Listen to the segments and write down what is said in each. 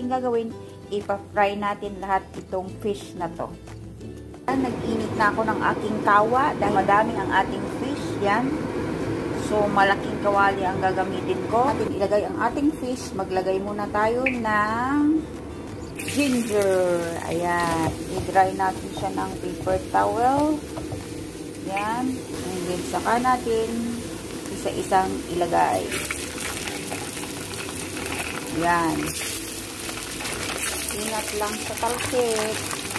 natin gagawin, ipa-fry natin lahat itong fish na to. Nag-init na ako ng aking tawa dahil madami ang ating fish. Yan. So, malaking kawali ang gagamitin ko. Atin ilagay ang ating fish. Maglagay muna tayo ng ginger. Ayan. I-dry natin siya ng paper towel. Yan. And then, saka natin isa-isang ilagay. Yan. Ingat lang sa talkit.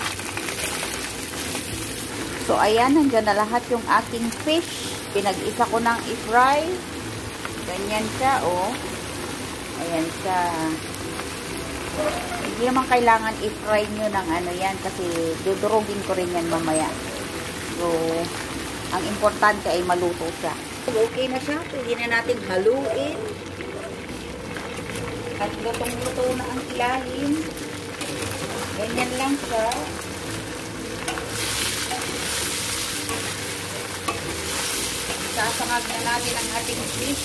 So, ayan. Nandyan na lahat yung aking fish. Pinag-isa ko ng i-fry. Ganyan siya, oh. Ayan siya. Hindi naman kailangan i-fry nyo ng ano yan kasi dudurugin ko rin yan mamaya. So, ang importante ay maluto siya. Okay na siya. Pwede na natin haluin. At lutong-luto na ang ilalim. Ganyan lang siya. Sasangag na natin ang ating fish.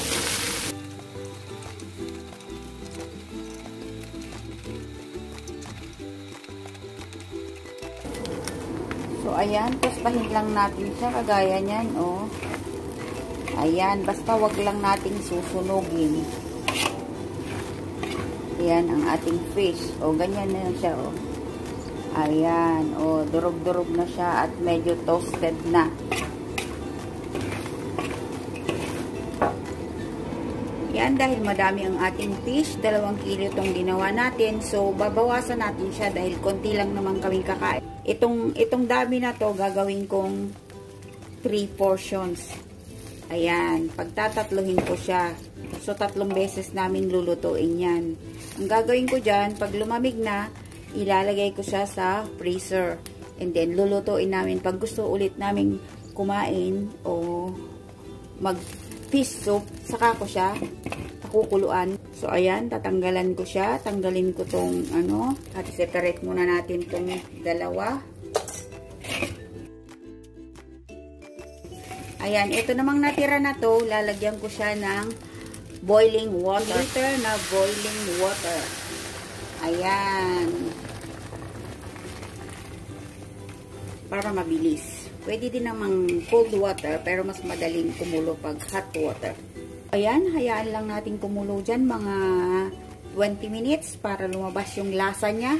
So, ayan. Pustahin lang natin siya. Kagaya niyan, oh. Ayan. Basta wag lang nating susunugin. Ayan ang ating fish. O, ganyan na siya, o. Ayan. O, durog-durog na siya at medyo toasted na. Yan, dahil madami ang ating fish, 2 kilo itong ginawa natin. So, babawasan natin siya dahil konti lang naman kaming kakain. Itong dami na to gagawin kong 3 portions. Ayan, pagtatatluhin ko siya. So, 3 beses namin lulutuin yan. Ang gagawin ko dyan, pag lumamig na, ilalagay ko siya sa freezer. And then, lulutuin namin. Pag gusto ulit namin kumain o mag-fish soup, saka ko siya pakukuluan. So, ayan, tatanggalan ko siya. Tanggalin ko tong ano. At separate muna natin tong dalawa. Ayan, ito namang natira na to, lalagyan ko siya ng boiling water. Liter na boiling water. Ayan. Para mabilis. Pwede din namang cold water, pero mas madaling kumulo pag hot water. Ayan, hayaan lang natin kumulo dyan mga 20 minutes para lumabas yung lasa niya.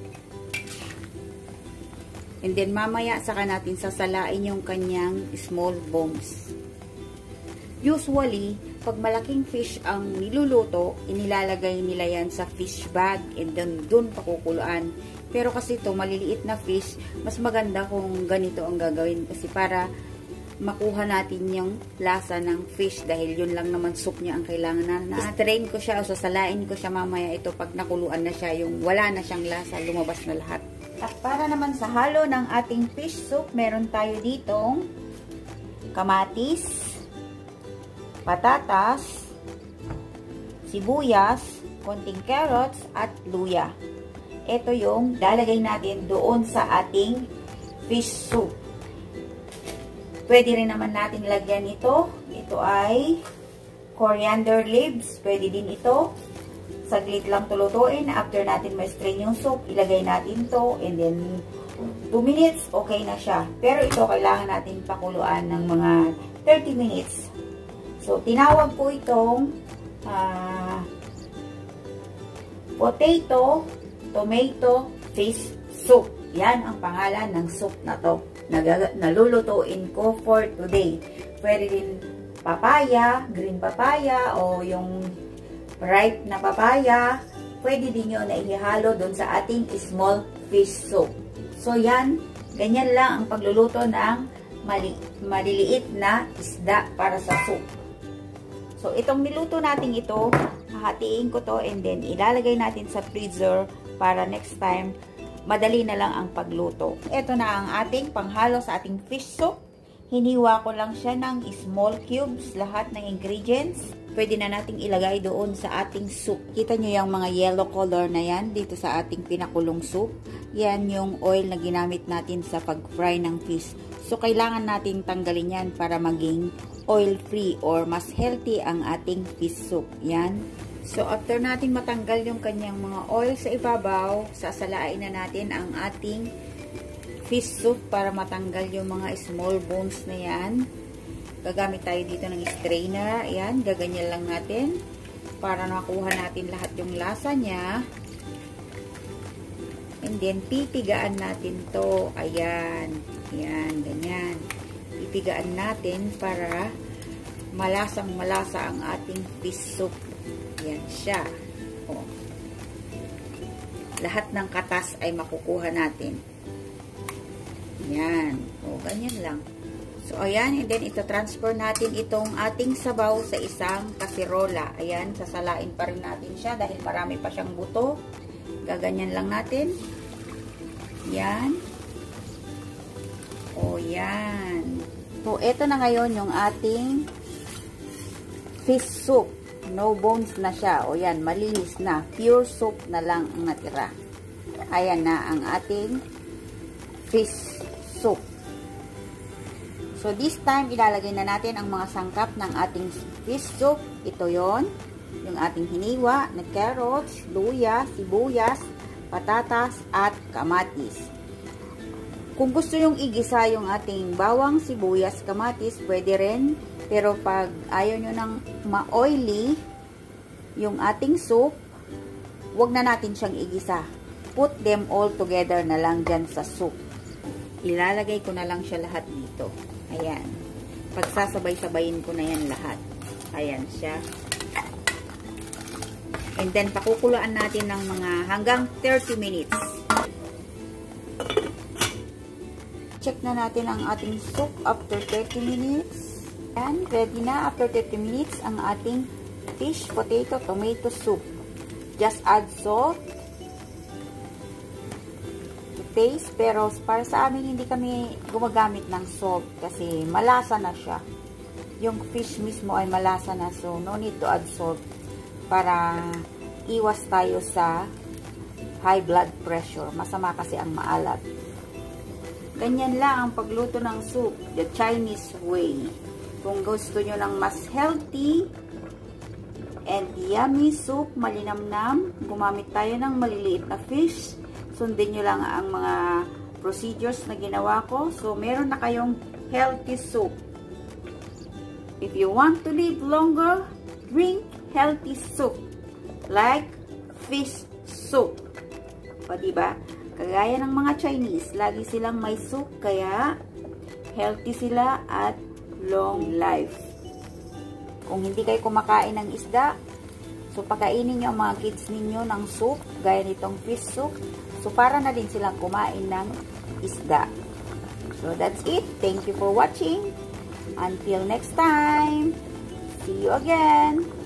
And then mamaya saka natin sasalain yung kanyang small bones. Usually, pag malaking fish ang niluluto, inilalagay nila yan sa fish bag and then dun pakukuluan. Pero kasi ito, maliliit na fish, mas maganda kung ganito ang gagawin kasi para makuha natin yung lasa ng fish dahil yun lang naman soup niya ang kailangan na. Strain ko siya o sasalain ko siya mamaya ito pag nakuluan na siya, yung wala na siyang lasa, lumabas na lahat. At para naman sa halo ng ating fish soup, meron tayo ditong kamatis, patatas, sibuyas, konting carrots, at luya. Ito yung lalagay natin doon sa ating fish soup. Pwede rin naman natin lagyan ito. Ito ay coriander leaves. Pwede din ito. Saglit lang tulutuin. After natin ma-strain yung soup, ilagay natin to. And then, 2 minutes, okay na siya. Pero ito, kailangan natin pakuluan ng mga 30 minutes. So, tinawag ko itong potato, tomato, fish soup. Yan ang pangalan ng soup na to. Nalulutuin ko for today. Pwede din papaya, green papaya, o yung ripe na papaya. Pwede din yun na ihalo dun sa ating small fish soup. So yan, ganyan lang ang pagluluto ng maliliit na isda para sa soup. So itong niluto natin ito, hahatiin ko to and then ilalagay natin sa freezer para next time madali na lang ang pagluto. Ito na ang ating panghalo sa ating fish soup. Hiniwa ko lang siya ng small cubes, lahat ng ingredients. Pwede na nating ilagay doon sa ating soup. Kita nyo yung mga yellow color na yan dito sa ating pinakulong soup. Yan yung oil na ginamit natin sa pag-fry ng fish. So, kailangan nating tanggalin yan para maging oil-free or mas healthy ang ating fish soup. Yan. So, after natin matanggal yung kanyang mga oil sa ibabaw, sasalain na natin ang ating fish soup para matanggal yung mga small bones na yan. Gagamit tayo dito ng strainer. Ayan, gaganyan lang natin para nakuha natin lahat yung lasa niya. And then, pipigaan natin to. Ayan. Ayan, ganyan. Pipigaan natin para malasang-malasa ang ating fish soup. Ayan siya. O. Lahat ng katas ay makukuha natin. Ayan. O, ganyan lang. So, ayan. And then, ito-transfer natin itong ating sabaw sa isang kasirola. Ayan. Sasalain pa rin natin siya dahil marami pa siyang buto. Gaganyan lang natin. Yan. O, yan. So, ito na ngayon yung ating fish soup. No bones na siya. O, yan. Malinis na. Pure soup na lang ang natira. Ayan na ang ating fish soup. So, this time, ilalagay na natin ang mga sangkap ng ating fish soup. Ito yon, yung ating hiniwa na carrots, luya, sibuyas, patatas, at kamatis. Kung gusto yung igisa yung ating bawang, sibuyas, kamatis, pwede rin. Pero pag ayaw nyo ng ma-oily yung ating soup, wag na natin siyang igisa. Put them all together na lang dyan sa soup. Ilalagay ko na lang siya lahat dito. Ayan. Pagsasabay-sabayin ko na yan lahat. Ayan siya. And then, pakukuluan natin ng mga hanggang 30 minutes. Check na natin ang ating soup after 30 minutes. Ayan, ready na after 30 minutes ang ating fish, potato, tomato soup. Just add salt to taste. Pero para sa amin, hindi kami gumagamit ng salt kasi malasa na siya. Yung fish mismo ay malasa na. So, no need to add salt para iwas tayo sa high blood pressure. Masama kasi ang maalat. Ganyan lang ang pagluto ng soup, the Chinese way. Kung gusto nyo ng mas healthy and yummy soup, malinamnam, gumamit tayo ng maliliit na fish. Sundin nyo lang ang mga procedures na ginawa ko. So, meron na kayong healthy soup. If you want to live longer, drink healthy soup. Like fish soup. O, diba? Kagaya ng mga Chinese, lagi silang may soup, kaya healthy sila at long life. Kung hindi kayo kumakain ng isda, so pakainin nyo ang mga kids ninyo ng soup, gaya nitong fish soup. So, para na din silang kumain ng isda. So, that's it. Thank you for watching. Until next time. See you again.